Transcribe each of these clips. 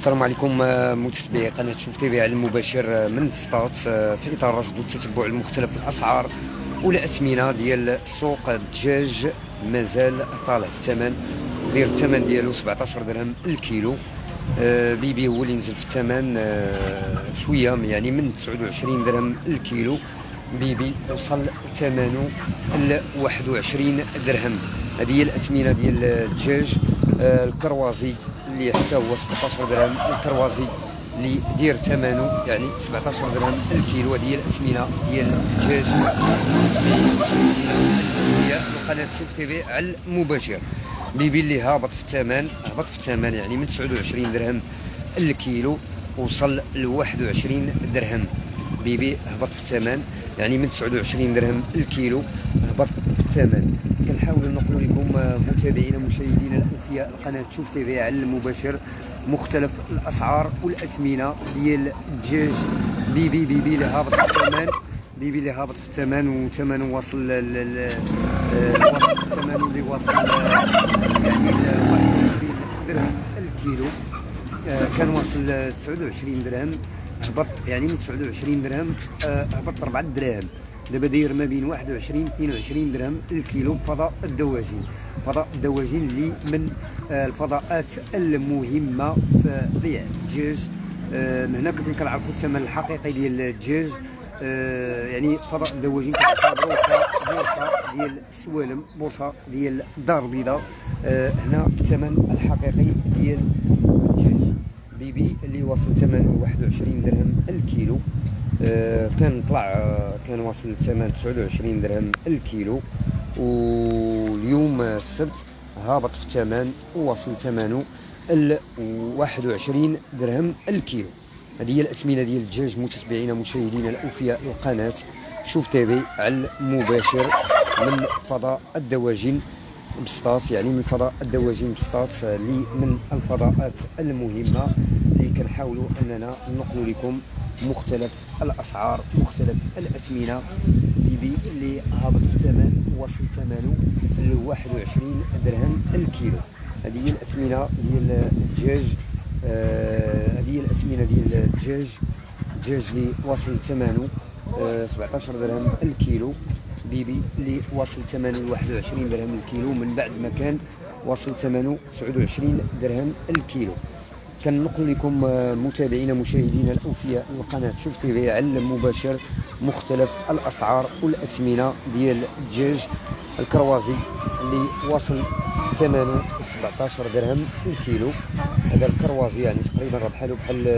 السلام عليكم متتبعي قناه شوف تيفي على المباشر من سطات في اطار رصد وتتبع المختلف الاسعار والاثمنه ديال سوق الدجاج. مازال طالع في الثمن ودير الثمن ديالو 17 درهم الكيلو. بيبي هو اللي نزل في الثمن شويه، يعني من 29 درهم الكيلو. بيبي وصل ثمنه ل 21 درهم. هذه هي الاثمنه ديال الدجاج. الكروازي اللي حتى هو 17 درهم، الكروازي اللي دير ثمنه يعني 17 درهم الكيلو. هذه هي الاثمنه ديال الدجاج هي قناه شوف تيفي على المباشر. بيبي اللي هابط في الثمن يعني من 29 درهم الكيلو وصل ل 21 درهم. بيبي هبط في الثمن يعني من 29 درهم الكيلو، هبط في الثمن. كنحاولوا نقول لكم متابعينا مشاهدينا الاوفياء القناه شوف تيفي على المباشر مختلف الاسعار والاثمنه ديال الدجاج. بيبي اللي هابط في الثمن، بيبي اللي هابط في الثمن وثمنه واصل ثمنه اللي واصل يعني ل 21 درهم الكيلو. كان واصل 29 درهم، هبط يعني من 29 درهم هبط 4 دراهم. دابا داير ما بين 21 22 درهم الكيلو. فضاء الدواجن اللي من الفضاءات المهمه في بيع الدجاج. من هنا كيف كنعرفوا الثمن الحقيقي ديال الدجاج. يعني فضاء الدواجن كتعتبروه بورصه ديال السوالم، بورصه ديال الدار البيضاء. هنا الثمن الحقيقي ديال الدجاج. بيبي اللي واصل ثمنه 21 درهم الكيلو. كان كان واصل الثمن 29 درهم الكيلو، واليوم السبت هابط في الثمن وواصل ثمنه ل 21 درهم الكيلو. هذه هي الاثمنه ديال الدجاج متتبعينا مشاهدينا الاوفياء القناه شوف تيفي على المباشر من فضاء الدواجن بسطاس. يعني من فضاء الدواجن بسطاس اللي من الفضاءات المهمه اللي كنحاولوا اننا ننقل لكم مختلف الاسعار مختلف الاثمنه. بيبي اللي هابط في الثمن وصل ثمنه ل 21 درهم الكيلو. هذه هي الاثمنه ديال الدجاج. هذه هي الاثمنه ديال الدجاج اللي واصل ثمنه 17 درهم الكيلو. بيبي اللي واصل ثمنه 21 درهم الكيلو من بعد ما كان واصل ثمنه 29 درهم الكيلو. كنقول لكم متابعينا مشاهدينا الاوفياء القناه شوف تيفي على المباشر مختلف الاسعار والاثمنه ديال الدجاج. الكروازي اللي واصل ثمنه 17 درهم الكيلو. هذا الكروازي يعني تقريبا راه بحال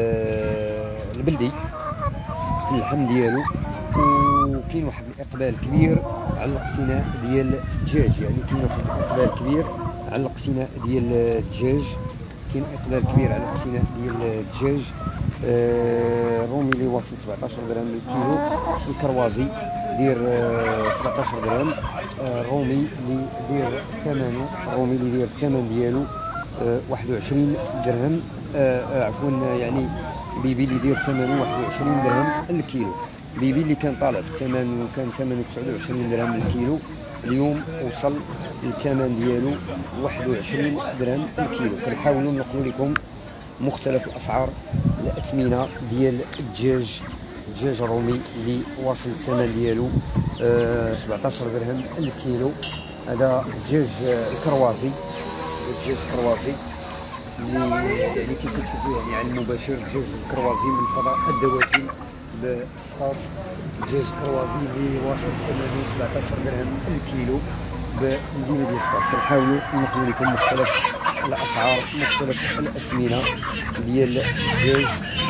البلدي في اللحم ديالو. وكاين واحد الاقبال كبير على الاقتناء ديال الدجاج، يعني كاين واحد الاقبال كبير على الاقتناء ديال الدجاج. كاين اقبال كبير على الاقتناء ديال الدجاج. الرومي اللي واصل 17 درهم الكيلو. الكروازي دير 17 درهم. الرومي اللي دير ثمنه، الرومي اللي دير الثمن ديالو 21 درهم. عفوا يعني بيبي اللي دير ثمنه 21 درهم الكيلو. بيبي اللي كان طالع في الثمن وكان ثمنه 29 درهم الكيلو، اليوم وصل للثمن ديالو 21 درهم الكيلو. كنحاولوا نقول لكم مختلف الاسعار الاثمنه ديال الدجاج الرومي اللي واصل الثمن ديالو 17 درهم الكيلو. هذا الدجاج الكروازي اللي يعني كيف كتشوفوا يعني على المباشر. الدجاج الكروازي من فضاء الدواجن بسطاس. الدجاج الكروازي اللي واصل ثمنه 17 درهم الكيلو بمدينه ديال سطاس. كنحاولوا نقول لكم مختلف الاسعار مختلف الاثمنه ديال الدجاج.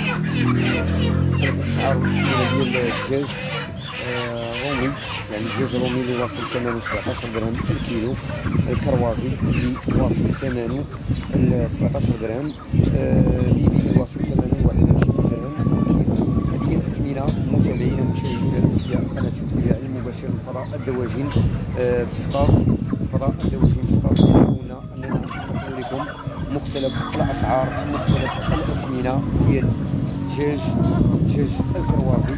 الاسعار والاثمنه ديال الدجاج رومي، يعني الدجاج الرومي اللي واصل ثمنه 17 درهم الكيلو. الكروازي اللي واصل ثمنه 17 درهم. بيبي اللي واصل ثمنه 21 درهم الكيلو. هذه هي الاثمنه متابعينا مشاهدينا الاوفياء قناه شوف تيفي على المباشر من فضاء الدواجن بسطاس. فضاء الدواجن بسطاس حاولنا اننا نقول لكم مختلف الاسعار مختلف الاثمنه ديال الدجاج الكروازي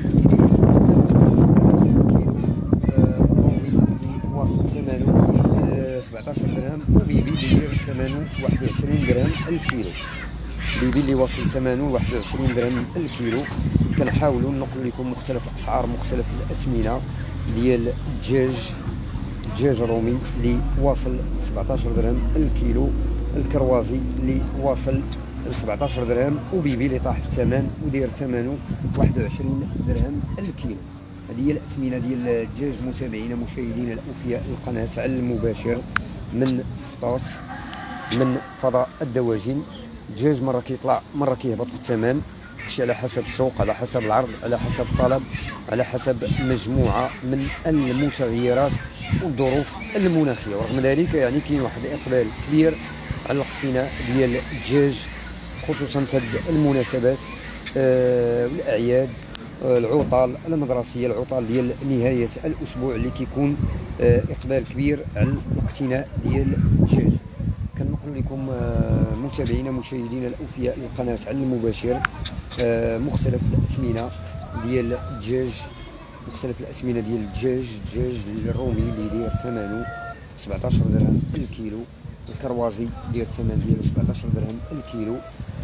واصل ثمنه 17 درهم. وبيبي اللي داير ثمنه 21 درهم الكيلو. بيبي اللي واصل ثمنه 21 درهم الكيلو. كنحاولوا ننقل لكم مختلف الاسعار، مختلف الاثمنه ديال الدجاج الرومي اللي واصل 17 درهم الكيلو، الكروازي اللي واصل 17 درهم، وبيبي اللي طاح في الثمن وداير ثمنه 21 درهم الكيلو. هذه هي الاثمنه ديال الدجاج متابعينا مشاهدينا الاوفياء القناه على المباشر من سطوس من فضاء الدواجن. الدجاج مره كيطلع مره كيهبط في الثمن، شي على حسب السوق، على حسب العرض، على حسب الطلب، على حسب مجموعه من المتغيرات والظروف المناخيه. ورغم ذلك يعني كاين واحد الاقبال كبير على الاقتناء ديال الدجاج خصوصا في المناسبات والاعياد، العطل المدرسيه، العطل ديال نهايه الاسبوع اللي كيكون اقبال كبير على الاقتناء ديال الدجاج. كنقول لكم متابعينا مشاهدينا الاوفياء للقناه على المباشر مختلف الاثمنه ديال الدجاج، مختلف الاثمنه ديال الدجاج الرومي اللي داير ثمنه 17 درهم الكيلو، الكروازي داير الثمن ديالو 17 درهم الكيلو،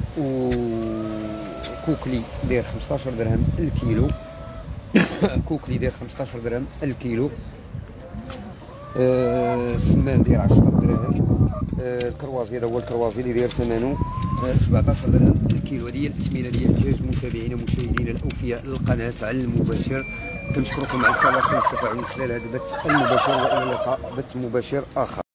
وكوكلي داير 15 درهم الكيلو. كوكلي داير 15 درهم الكيلو، السمان داير 10 دراهم، الكروازي هذا هو الكروازي اللي داير ثمنه 17 درهم الكيلو. هذه هي الاثمنه ديال الدجاج متابعينا مشاهدينا الاوفياء للقناه على المباشر. كنشكركم على التواصل والتفاعل خلال هذا البث المباشر، والى اللقاء بث مباشر اخر.